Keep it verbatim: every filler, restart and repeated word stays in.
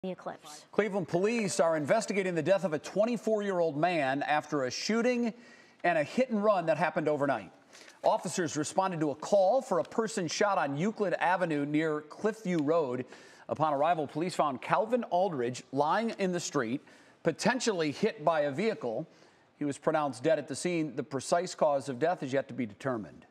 The eclipse. Cleveland police are investigating the death of a twenty-four-year-old man after a shooting and a hit and run that happened overnight. Officers responded to a call for a person shot on Euclid Avenue near Cliffview Road. Upon arrival, police found Calvin Aldridge lying in the street, potentially hit by a vehicle. He was pronounced dead at the scene. The precise cause of death is yet to be determined.